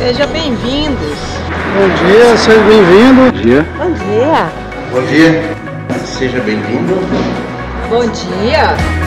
Sejam bem-vindos. Bom dia, seja bem-vindo. Bom dia. Bom dia. Bom dia. Seja bem-vindo. Bom dia.